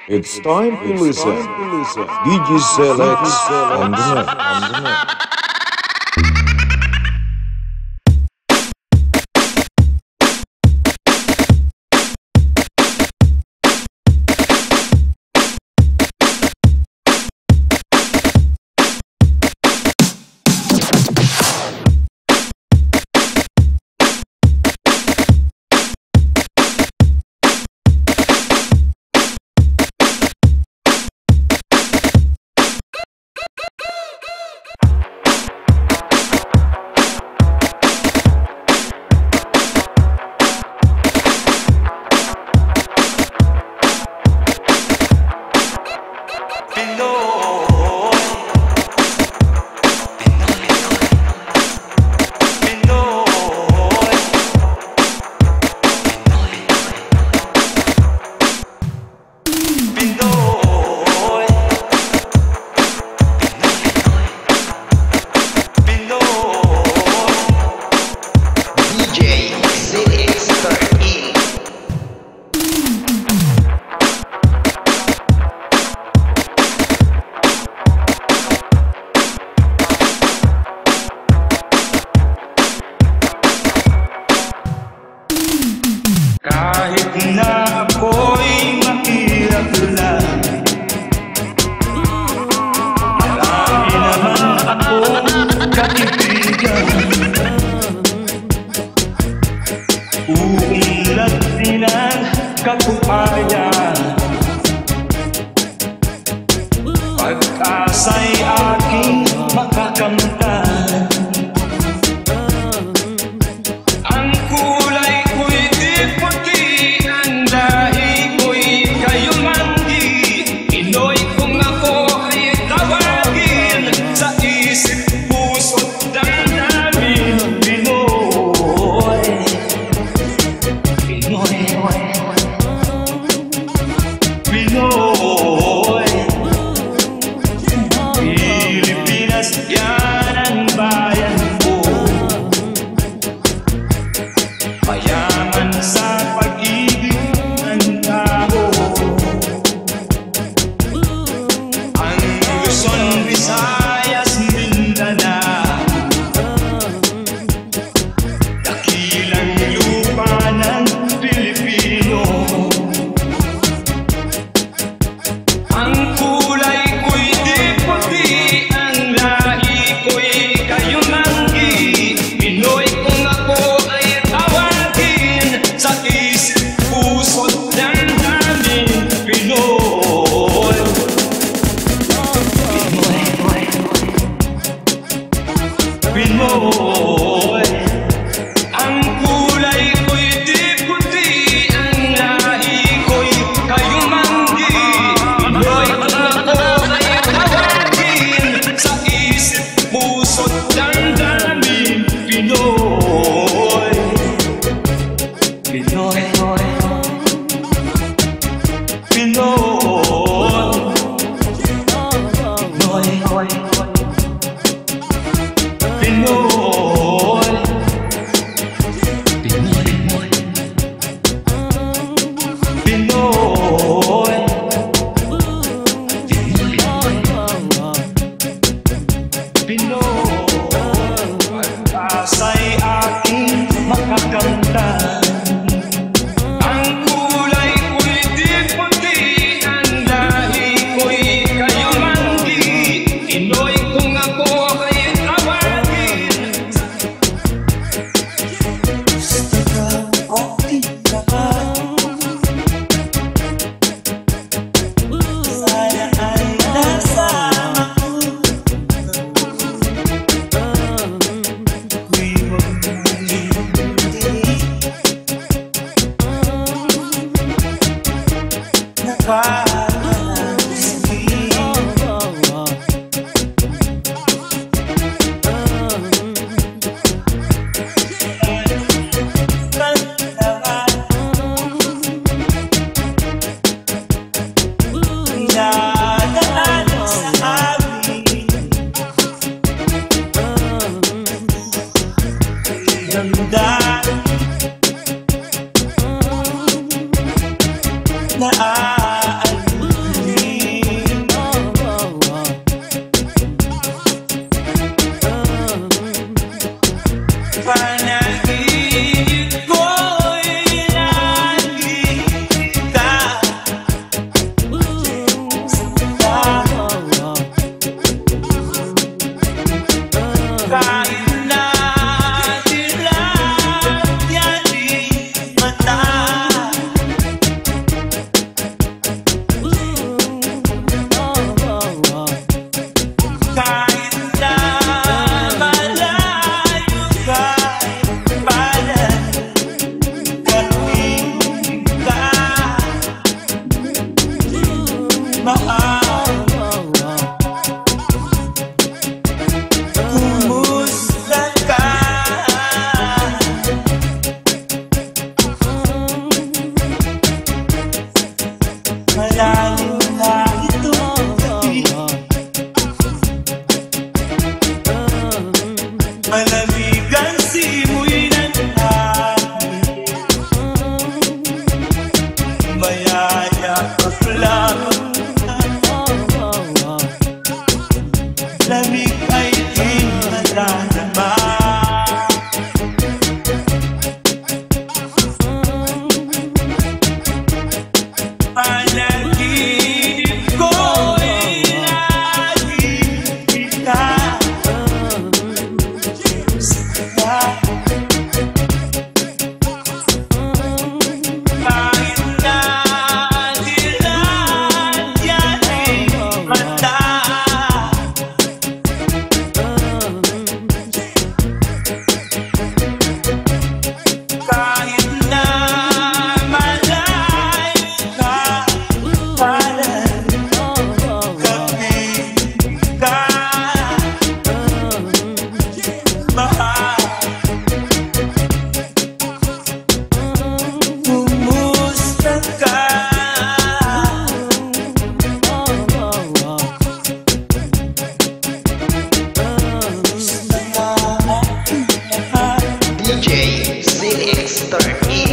It's time to listen. DJ Cellex on the net. Kahit na ako'y mahirap lang, marami naman akong kaibigan. Uunlad din ang katupayan, pag-asa'y aking makakamtan. Ang kulay ko'y di puti, ang lahi ko'y kayumanggi. Pinoy kung ako ay tawagin, sa isip, puso't damdamin. Pinoy, Pinoy, Pinoy, Pilipinas, yan ang bayan ko. Mayaman sa pag-ibig ng tao, ang Luzon, Visayas, Mindanao, dakilang lupa ng Pilipino. Ang kulay ko'y di puti, ang lahi ko'y kayumanggi. Pinoy kung ako ay tawagin, sa isip, puso't damdamin. Pinoy, Pinoy, ang kulay ko'y di puti, ang lahi ko'y kayumanggi. Pinoy kung ako ay tawagin, sa isip, puso't damdamin. Pinoy, Pinoy, Pinoy, Pinoy, pag-asa'y aking makakamtan. Ang kulay ko'y di puti, ang lahi ko'y kayumanggi. Pinoy kung ako ay tawagin. Sana ay nasama ko, ako'y wag mong iulit. na Malamigan simoy ng hangin, mayaya lang. Lamig ay inadarama. Panaginip ko'y nakikita kahit na dilat yan ay mata. Kahit na malayo ka, parang gabi ka, mahal. Kumusta ka? DJ Cellex13.